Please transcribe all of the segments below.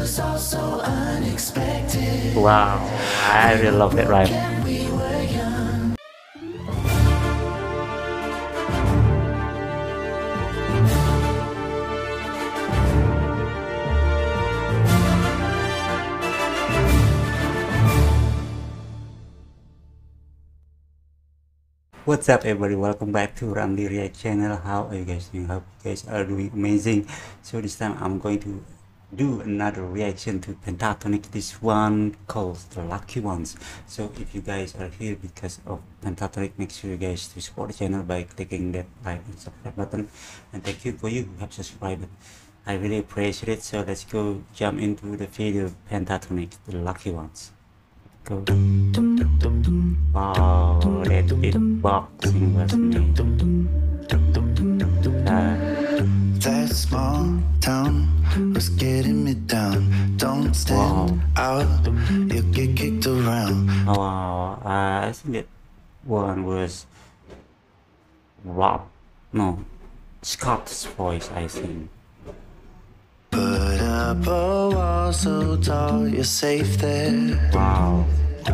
was all so unexpected. Wow, I really love that rhyme. And we were young. What's up everybody, welcome back to Ramley channel. How are you guys doing? Hope you guys are doing amazing. So this time I'm going to do another reaction to Pentatonix. This one called The Lucky Ones. So if you guys are here because of Pentatonix, make sure you guys to support the channel by clicking that like and subscribe button. And thank you for you who have subscribed. I really appreciate it. So let's go jump into the video Pentatonix, The Lucky Ones. Go. Wow, that beatboxing was amazing. That small town was getting me down. Don't stand out, you get kicked around. Wow, I think that one was Scott's voice, I think. Put up a wall so tall, you're safe there. Wow.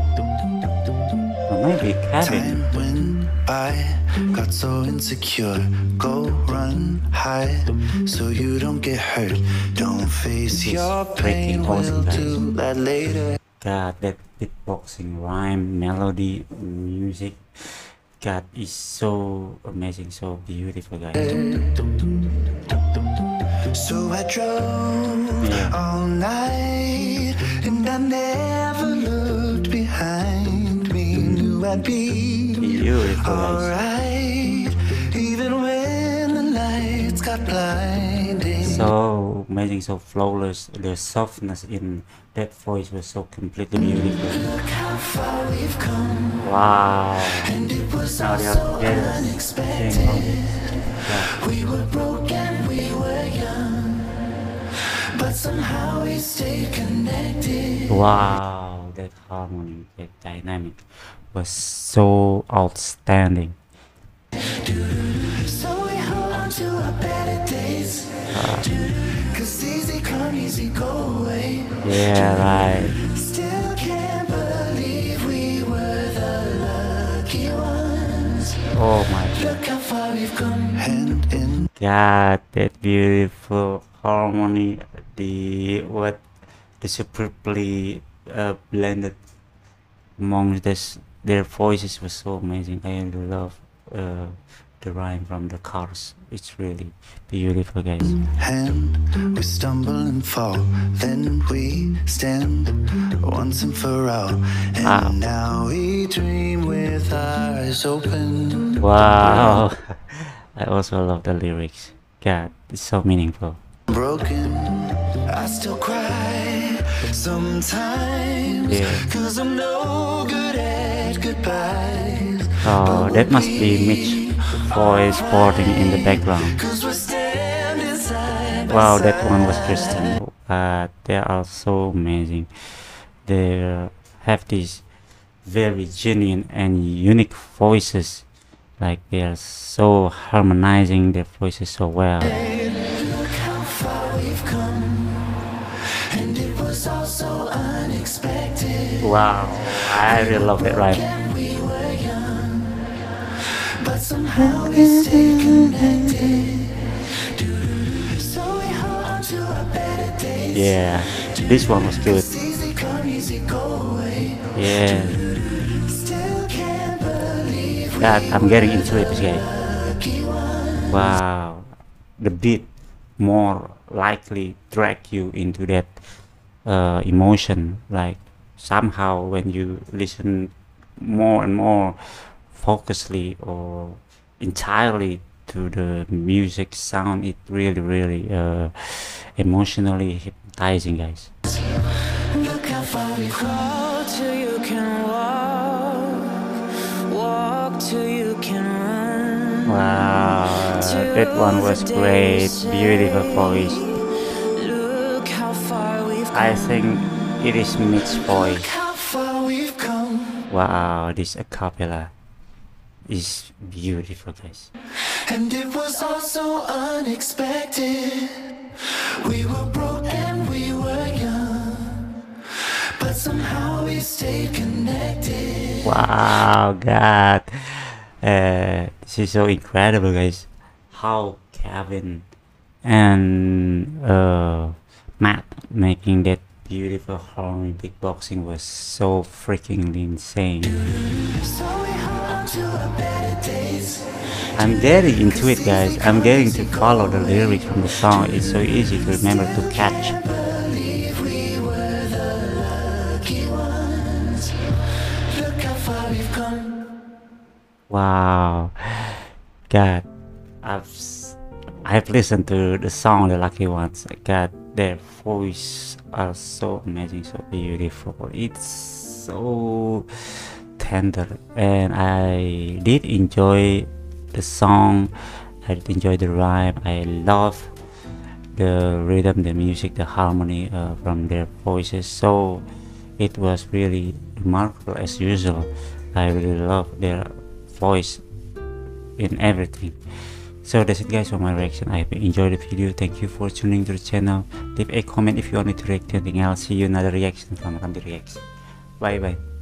Or maybe Kevin. Time went by, got so insecure. Go run, hide, so you don't get hurt. Don't face your pain, we'll do that later. God, that beatboxing, rhyme, melody, music, God, is so amazing, so beautiful, guys. So I drove all night, and I never looked behind me. Knew I'd be Beautiful, alright, even when the lights got blinding. So amazing, so flawless. The softness in that voice was so completely beautiful. Look how far we've come. Wow. And it was Now all they so are together. unexpected. We were broke and we were young, but somehow we stayed connected. Wow, that harmony, that dynamic was so outstanding. So we hold on to our better days, 'cause easy come, easy go away. Yeah, right. Still can't believe we were the lucky ones. Oh my Look how far we've come. Hand in God, that beautiful harmony, the superbly blended among this, their voices was so amazing. I really love the rhyme from the chorus. It's really beautiful, guys. hand, we stumble and fall, then we stand once and for all. And now we dream with our eyes open. Wow. I also love the lyrics. God, it's so meaningful. Broken, I still cry sometimes, Yeah. 'cause I'm no good at goodbyes. Oh, that must be Mitch's voice sporting in the background. 'Cause we're standing side by Wow, that side. one was Kristen. They are so amazing. They have these very genuine and unique voices. Like they are so harmonizing their voices so well. Look how far we've come, and it was all so unexpected. Wow, I really love that rhyme. And we were young, but somehow we stayed connected. So we hold on to our better days. Yeah, this one was good. Easy come, easy go away. Yeah, Still can't believe God, I'm getting into it, guys. lucky one. Wow, the beat more likely drag you into that emotion. Like somehow when you listen more and more focusedly or entirely to the music sound, it really emotionally hypnotizing, guys. Look how far we've Crawl till you can walk till you can run. Wow, that one was great, beautiful voice. Look how far we've I think it is Mitch's voice. Look how far we've come. Wow, this acapella is beautiful, guys. And it was all so unexpected. We were broke and we were young. Wow, God, this is so incredible, guys. How Kevin and Matt making that beautiful harmony beatboxing was so freaking insane. So we hold on to our better days. I'm getting into it, guys. I'm getting to follow the lyrics from the song. It's so easy to remember to catch. Believe we were the lucky ones. Look how far we've come. Wow, God, I've listened to the song The Lucky Ones. God, their voice are so amazing, so beautiful. It's so tender, and I did enjoy the song. I did enjoy the rhyme. I love the rhythm, the music, the harmony from their voices. So it was really remarkable as usual. I really love their voice in everything. So that's it, guys, for my reaction. I hope you enjoyed the video. Thank you for tuning to the channel. Leave a comment if you want me to react to anything else. See you in another reaction from Ramley Reacts. Bye bye.